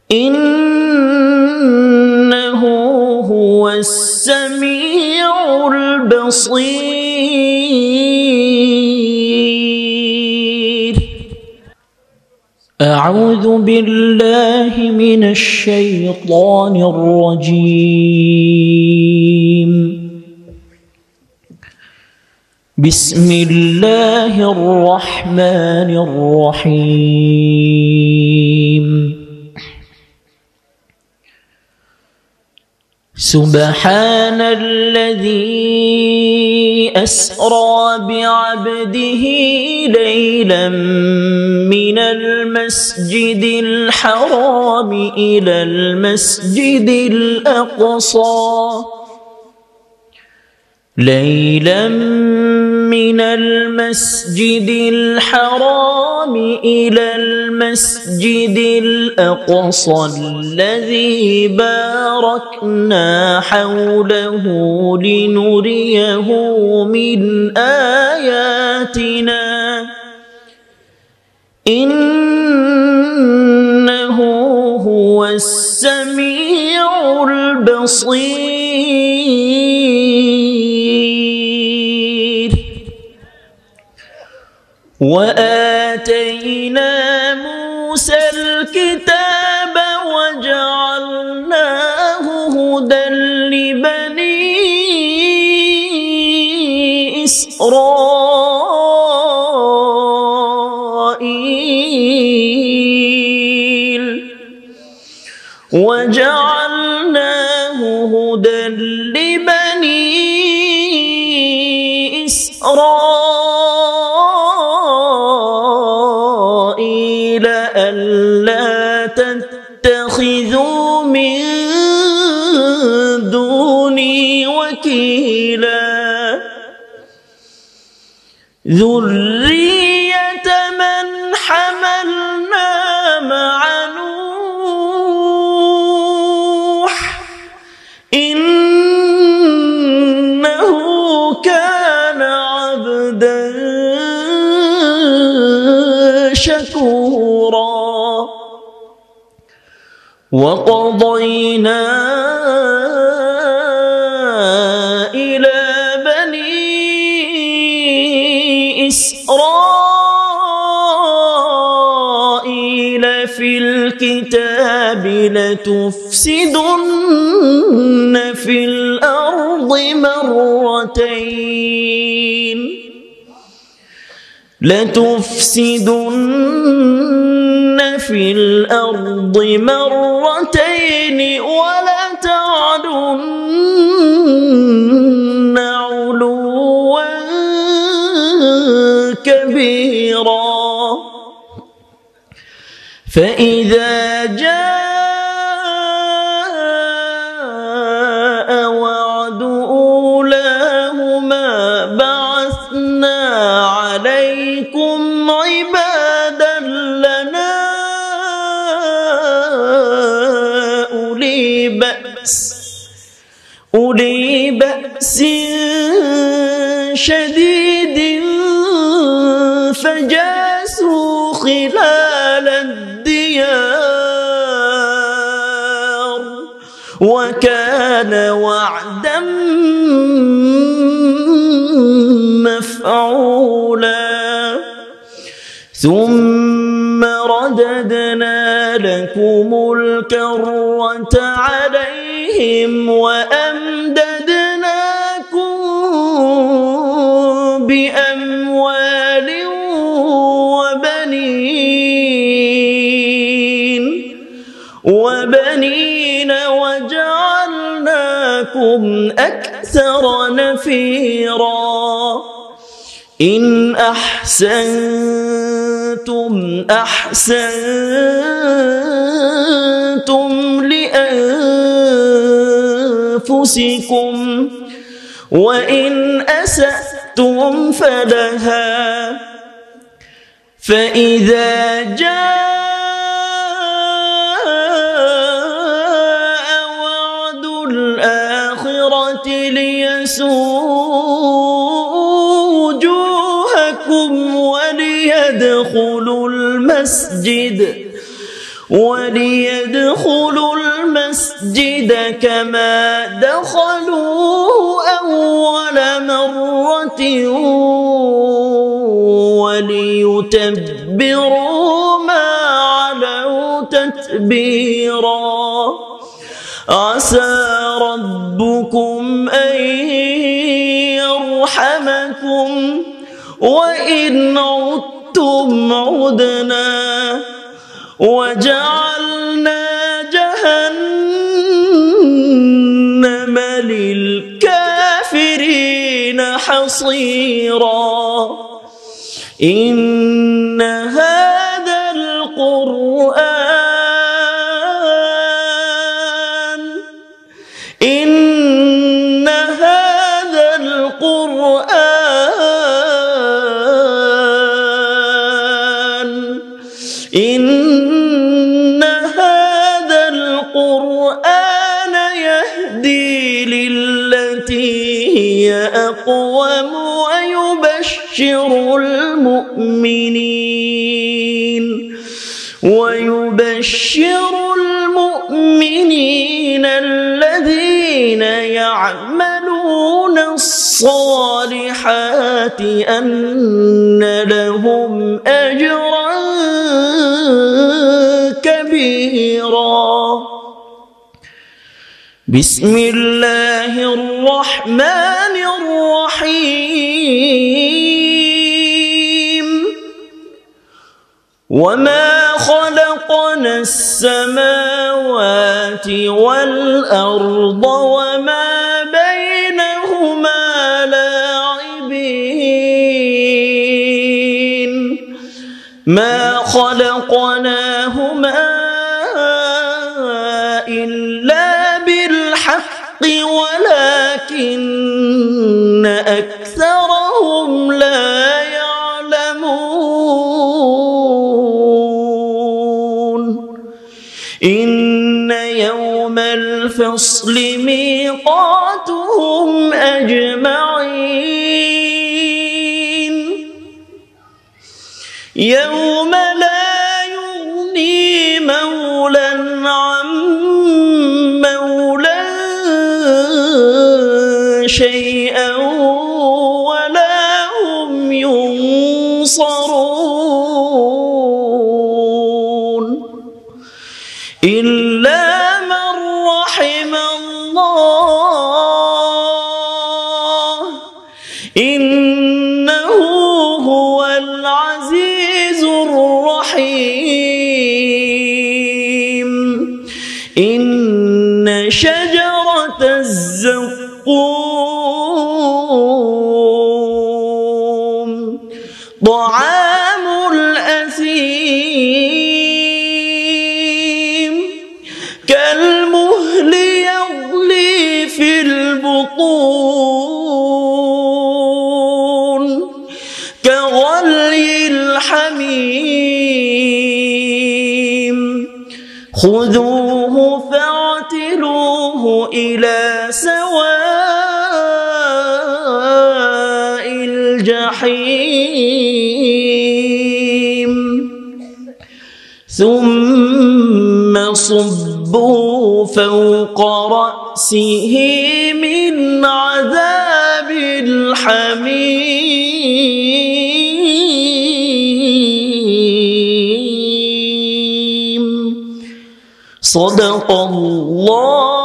إنه هو السميع البصير. أعوذ بالله من الشيطان الرجيم. بسم الله الرحمن الرحيم. سبحان الذي أسرى بعبده ليلا من المسجد الحرام إلى المسجد الأقصى من المسجد الحرام إلى المسجد الأقصى الذي باركنا حوله لنريه من آياتنا إنه هو السميع البصير. وآتينا موسى الكتاب وجعلناه هدى لبني إسرائيل ألا تتخذوا من دوني وكيلا ذرية من حملنا مع نوح إنه كان عبدا شكورا. وقضينا إلى بني إسرائيل في الكتاب لتفسدن في الأرض مرتين ولتعلن علوا كبيرا. فإذا جاء وعد أولاهما بعثنا عليكم عبادا لنا أولي بأس شديد فجاسوا خلال الديار وكان وعدا مفعولا. ثم رددنا لكم الكرة عليهم وأمددناكم بأموال وبنين وجعلناكم أكثر نفيرا. إن أحسنتم أحسنتم لأنفسكم وإن أسأتم فلها. فإذا جاء وعد الآخرة ليسوءوا وليدخلوا ليدخلوا المسجد كما دخلوه أول مرة وليتبروا ما علوا تتبيرا عسى ربكم أن يرحمكم وإن عدتم عدنا وجعلنا جهنم للكافرين حصيرا إن هذا القرآن يهدي للتي هي أقوم ويبشر المؤمنين الذين يعملون الصالحات أن لهم أجرا كبيرا. بسم الله الرحمن الرحيم. وما خلقنا السماوات والأرض وما بينهما لاعبين ما خلقناهما إلا بالحق ولكن أكثرهم لا يعلمون. إن يوم الفصل ميقاتهم أجمعين يوم لا يغني مولى عن مولى شيئا ولا هم ينصرون إلا من رحم الله إنه هو العزيز الرحيم. إن شجرة الزقوم طعام الأثيم كالمهل يغلي في البطون كغلي الحميم خذوه فاعتلوه إلى سواء الجحيم ثم صبوا فوق رأسه من عذاب الحميم. صدق الله